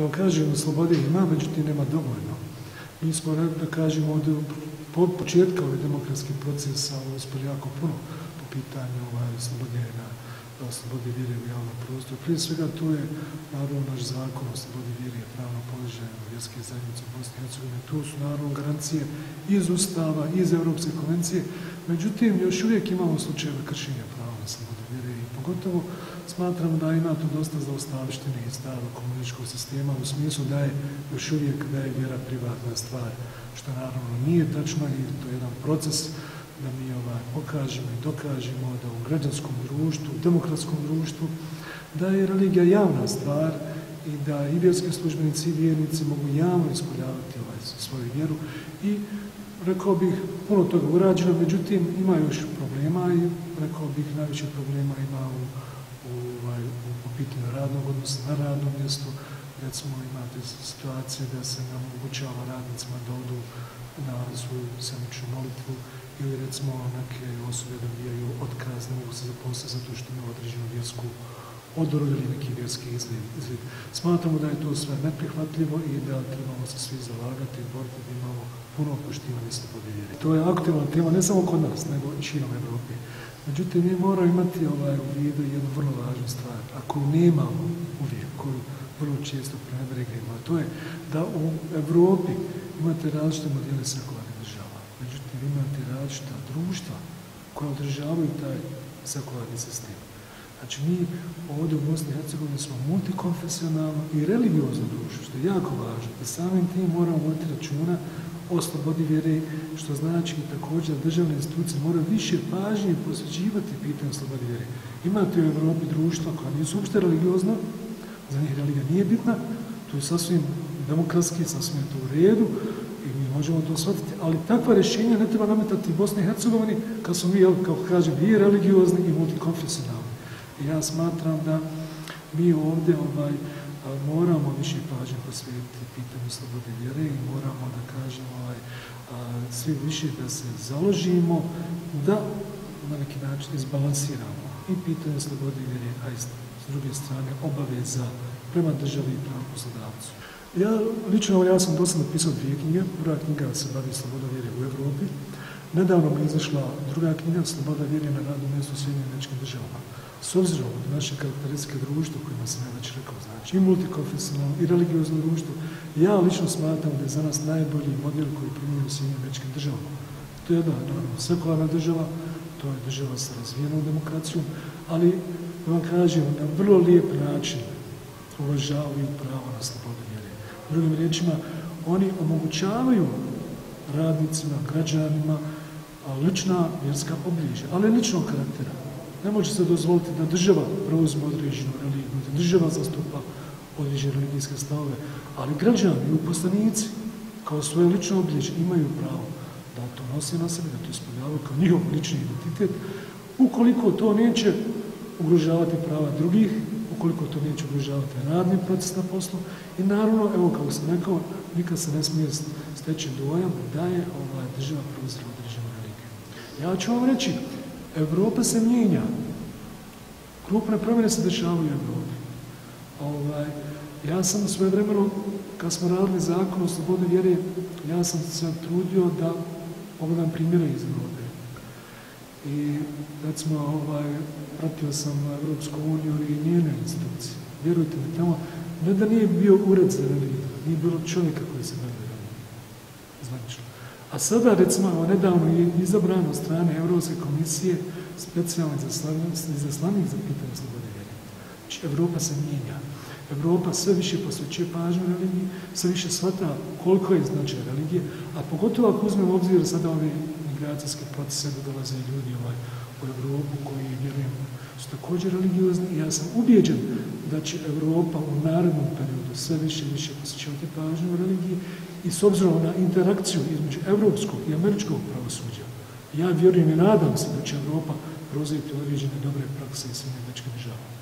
da vam kažemo, slobode ima, međutim nema dovoljno. Mi smo, da kažemo, od početka ovih demokratskih procesa uspjeli jako puno po pitanju slobode vjere u javnom prostoru. Prije svega tu je naravno naš zakon o slobodi vjere i pravnom položaju vjerske zajednice u Bosni i Hercegovini. Tu su naravno garancije iz Ustava, iz Europske konvencije. Međutim, još uvijek imamo slučajeve kršenja prava na slobodu vjere i pogotovo smatram da ima tu dosta zaostavštine iz starog komunističkog sistema u smislu da je još uvijek da je vjera privatna stvar, što naravno nije tačno i to je jedan proces da mi pokažemo i dokažemo da u građanskom društvu, u demokratskom društvu, da je religija javna stvar i da i vjerski službenici i vjernici mogu javno ispoljavati svoju vjeru i rekao bih, puno toga urađeno, međutim ima još problema i rekao bih najvećih problema ima u pitanju radnog odnosa na radnom mjestu. Recimo imate situacije da se ne omogućava radnicima da odu na svoju sedmičnu molitvu ili recimo neke osobe dobijaju otkaz, ne mogu se zaposliti zato što imaju određenu vjersku odoru ili neki vjerski izgled. Smatramo da je to sve neprihvatljivo i da trebamo se svi zalagati i boriti da imamo puno poštivanje slobode vjere. To je aktualna tema ne samo kod nas, nego i širom Evrope. Međutim, mi moramo imati u vidu jednu vrlo važnu stvar, a koju nemamo uvijek, koju vrlo često prenebregujemo, a to je da u Evropi imate različite modele sekularnih država. Međutim, imate različita društva koja održavaju taj sekularni sistem. Znači, mi ovdje u Bosni i Hercegovini smo multikonfesionalno i religiozno društvo, što je jako važno. I samim tim moramo voditi računa o slobodi vjere, što znači također da državne institucije moraju više pažnje posvećivati pitanju slobodi vjere. Imate u Evropi društva koja nisu uopšte religiozna, za njih religija nije bitna, to je sasvim demokratski, sasvim je to u redu i mi možemo to shvatiti, ali takva rješenja ne treba nametati Bosni i Hercegovini kad smo mi, kao kažem, i religiozni i multikonfesionalni. I ja smatram da mi ovdje moramo više pažnje posvetiti pitanju slobode vjere i moramo da kažemo svi više da se založimo da na neki način izbalansiramo i pitanje slobode vjere, a i s druge strane obaveza prema državi i prema poslodavcu. Ja sam do sada napisao 2 knjige. Prva knjiga se bavi slobodom vjere u Evropi. Nedavno mi je izašla druga knjiga, Sloboda vjere na radnom mjestu u Sjedinjenim Američkim Državama. S obzirom na naše karakteristike društva, kojima sam ja već rekao, znači i multikonfesionalno i religiozno društvo, ja lično smatram da je za nas najbolji model koji primjenjuje u Sjedinjenim Američkim Državama. To je jedna sekularna država, to je država sa razvijenom demokracijom, ali da vam kažem, na vrlo lijep način uvažavaju pravo na slobodu vjere. Drugim riječima, oni omogućavaju radnicima, građanima lična vjerska obilježja, ali ličnog karaktera. Ne može se dozvoliti da država preuzme određenu religiju, da država zastupa određene religijske stavove, ali građani i uposlenici kao svoje lično obilježje imaju pravo da to nose na sebi, da to ispoljavaju kao njihov lični identitet, ukoliko to neće ugrožavati prava drugih, ukoliko to neće ugrožavati radni proces na poslu i naravno, evo kako sam rekao, nikad se ne smije steći dojam da je država preuzela određenu religiju. Ja ću vam reći, Evropa se mijenja. Krupne promjene se dešavaju u Evropi. Ja sam svoje vremeno, kad smo radili zakon o slobodi vjere, ja sam se trudio da pogledam primjere iz Evrope. I recimo, pratio sam Evropsku uniju i njene institucije. Vjerujte mi, tamo ne da nije bio ured za religiju, nije bilo čovjeka koji se bavi religijom. Zvanično. A sada, recimo, nedavno je izabrano od strane Europske komisije specijalni izaslanik za pitanje slobode vjere. Znači, Evropa se mijenja. Evropa sve više posvećuje pažnju religiji, sve više shvata koliko je značaj religije, a pogotovo ako uzmemo obzir sada ove migracijske procese da dolaze ljudi u Evropu koji, vjerujem, su također religiozni i ja sam ubijeđen da će Evropa u narednom periodu sve više i više posvećivati pažnju religiji i s obzirom na interakciju između evropskog i američkog pravosuđa, ja vjerujem i nadam se da će Evropa preuzeti određene dobre prakse iz Sjedinjenih Američkih Država.